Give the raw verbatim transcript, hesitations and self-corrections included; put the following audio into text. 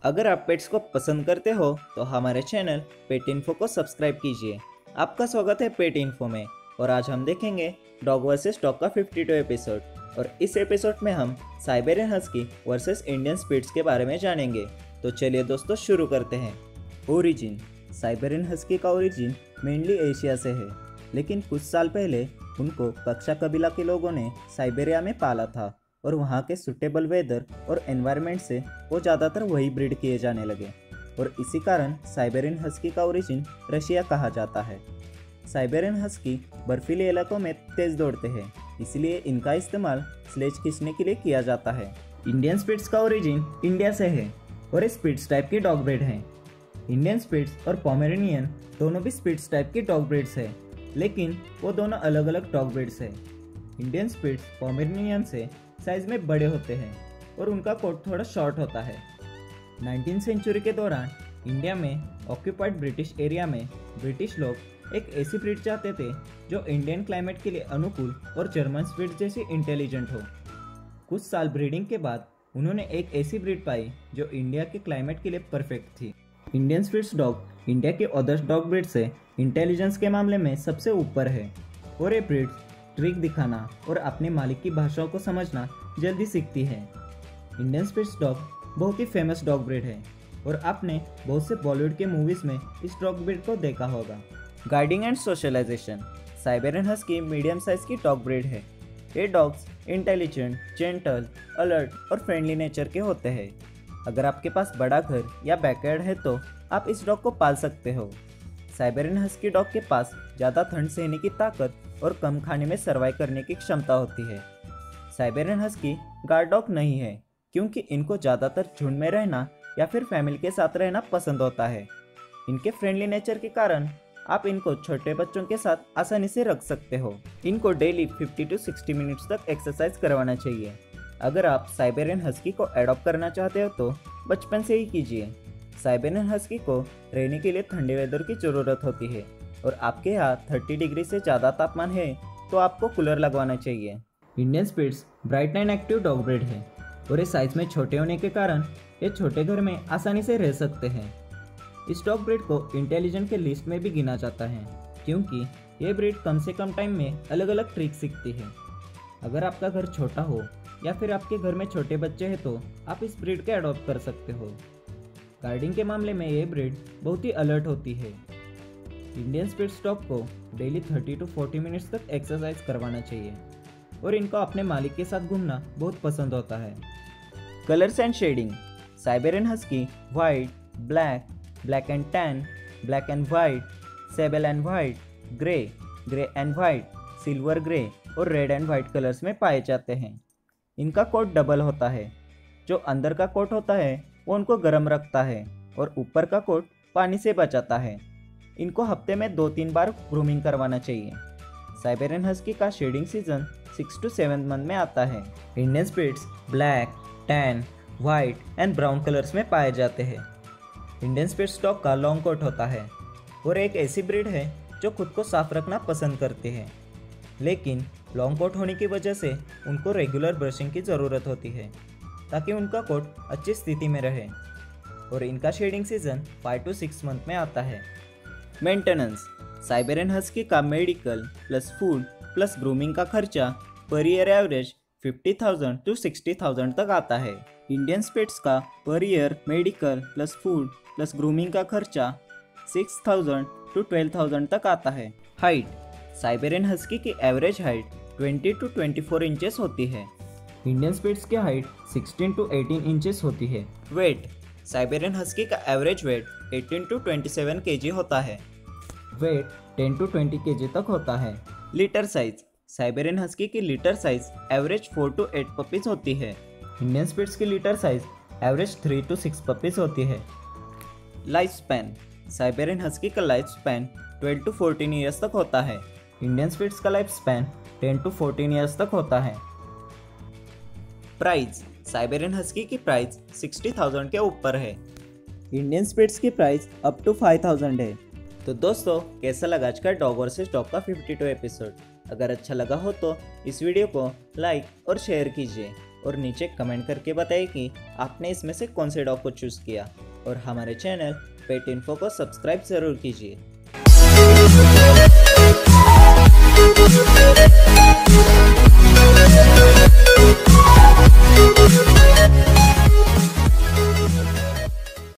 अगर आप पेट्स को पसंद करते हो तो हमारे चैनल पेट इन्फो को सब्सक्राइब कीजिए। आपका स्वागत है पेट इन्फो में और आज हम देखेंगे डॉग वर्सेस डॉग का बावन एपिसोड। और इस एपिसोड में हम Siberian husky versus Indian spitz के बारे में जानेंगे। तो चलिए दोस्तों शुरू करते हैं। ओरिजिन। साइबेरियन हस्की का ओरिजिन मेनली एशिया से है, लेकिन कुछ साल पहले उनको कक्षा कबीला के लोगों ने साइबेरिया में पाला था और वहाँ के सुटेबल वेदर और एनवायरनमेंट से वो ज़्यादातर वही ब्रीड किए जाने लगे और इसी कारण साइबेरियन हस्की का ओरिजिन रशिया कहा जाता है। साइबेरियन हस्की बर्फीले इलाकों में तेज़ दौड़ते हैं, इसलिए इनका इस्तेमाल स्लेज खींचने के लिए किया जाता है। इंडियन स्पिट्स का ओरिजिन इंडिया से है और ये स्पिट्स टाइप की डॉग ब्रीड हैं। इंडियन स्पिट्स और पोमेरेनियन दोनों भी स्पिट्स टाइप की डॉग ब्रीड्स हैं, लेकिन वो दोनों अलग अलग डॉग ब्रीड्स हैं। इंडियन स्पिट्स पोमेरेनियन से साइज में बड़े होते हैं और उनका कोट थोड़ा शॉर्ट होता है। नाइनटीन सेंचुरी के दौरान इंडिया में ऑक्यूपाइड ब्रिटिश एरिया में ब्रिटिश लोग एक ऐसी ब्रीड चाहते थे जो इंडियन क्लाइमेट के लिए अनुकूल और जर्मन स्पिट्स जैसी इंटेलिजेंट हो। कुछ साल ब्रीडिंग के बाद उन्होंने एक ऐसी ब्रीड पाई जो इंडिया के क्लाइमेट के लिए परफेक्ट थी। इंडियन स्पिट्स डॉग इंडिया के अदर्स डॉग ब्रीड से इंटेलिजेंस के मामले में सबसे ऊपर है और ये ब्रीड ट्रिक दिखाना और अपने मालिक की भाषाओं को समझना जल्दी सीखती है। इंडियन स्पिट्स डॉग बहुत ही फेमस डॉग ब्रीड है और आपने बहुत से बॉलीवुड के मूवीज़ में इस डॉग ब्रीड को देखा होगा। Guiding and socialization. Siberian husky medium size की डॉग ब्रीड है। ये डॉग्स इंटेलिजेंट, जेंटल, अलर्ट और फ्रेंडली नेचर के होते हैं। अगर आपके पास बड़ा घर या बैकयार्ड है तो आप इस डॉग को पाल सकते हो। साइबेरियन हस्की डॉग के पास ज़्यादा ठंड सहने की ताकत और कम खाने में सर्वाइव करने की क्षमता होती है। साइबेरियन हस्की गार्ड डॉग नहीं है क्योंकि इनको ज़्यादातर झुंड में रहना या फिर फैमिली के साथ रहना पसंद होता है। इनके फ्रेंडली नेचर के कारण आप इनको छोटे बच्चों के साथ आसानी से रख सकते हो। इनको daily fifty to sixty minutes तक एक्सरसाइज करवाना चाहिए। अगर आप साइबेरियन हस्की को एडॉप्ट करना चाहते हो तो बचपन से ही कीजिए। साइबेरियन हस्की को रहने के लिए ठंडे वेदर की ज़रूरत होती है और आपके यहाँ तीस डिग्री से ज़्यादा तापमान है तो आपको कूलर लगवाना चाहिए। Indian spitz bright and active dog breed है और ये साइज में छोटे होने के कारण ये छोटे घर में आसानी से रह सकते हैं। इस डॉग ब्रीड को इंटेलिजेंट के लिस्ट में भी गिना जाता है क्योंकि ये ब्रीड कम से कम टाइम में अलग अलग ट्रिक सीखती है। अगर आपका घर छोटा हो या फिर आपके घर में छोटे बच्चे हैं तो आप इस ब्रीड को एडॉप्ट कर सकते हो। गार्डिंग के मामले में ये ब्रीड बहुत ही अलर्ट होती है। इंडियन स्पिट्स डॉग को daily thirty to forty minutes तक एक्सरसाइज करवाना चाहिए और इनको अपने मालिक के साथ घूमना बहुत पसंद होता है। Colours and shading. Siberian husky white, black, black and tan, black and white, sable and white, grey, grey and white, silver grey और रेड एंड वाइट कलर्स में पाए जाते हैं। इनका कोट डबल होता है। जो अंदर का कोट होता है वो उनको गर्म रखता है और ऊपर का कोट पानी से बचाता है। इनको हफ्ते में दो तीन बार ग्रूमिंग करवाना चाहिए। साइबेरियन हस्की का shading season six to seven month में आता है। Indian spitz black, tan, white and brown colours में पाए जाते हैं। इंडियन स्पिट्स डॉग का लॉन्ग कोट होता है और एक ऐसी ब्रीड है जो खुद को साफ रखना पसंद करते हैं, लेकिन लॉन्ग कोट होने की वजह से उनको रेगुलर ब्रशिंग की ज़रूरत होती है ताकि उनका कोट अच्छी स्थिति में रहे और इनका shading season five to six month में आता है। मेंटेनेंस। साइबेरियन हस्की का medical plus food plus grooming का खर्चा per year average fifty thousand to sixty thousand तक आता है। इंडियन स्पिट्स का per year medical plus food plus grooming का खर्चा six thousand to twelve thousand तक आता है। हाइट। साइबेरियन हस्की की average height twenty to twenty four inches होती है। इंडियन स्पिट्स की height sixteen to eighteen inches होती है। वेट। साइबेरियन हस्की का average weight eighteen to twenty seven KG होता है। Weight ten to twenty KG तक होता है। Litter size. साइबेरियन हस्की की litter size average four to eight puppies होती है। इंडियन स्पिट्स की litter size average three to six puppies होती है। Life span. साइबेरियन हस्की का life span twelve to fourteen years तक होता है। इंडियन स्पिट्स का life span ten to fourteen years तक होता है। प्राइस। साइबेरियन हस्की की प्राइस सिक्सटी थाउजेंड के ऊपर है। इंडियन स्पिट्स की price up to five thousand है। तो दोस्तों, कैसा लगा आज का डॉग वर्सेस डॉग का बावन एपिसोड? अगर अच्छा लगा हो तो इस वीडियो को लाइक और शेयर कीजिए। और नीचे कमेंट करके बताइए कि आपने इसमें से कौन से डॉग को चूज़ किया। और हमारे चैनल पेट इन्फो को सब्सक्राइब ज़रूर कीजिए।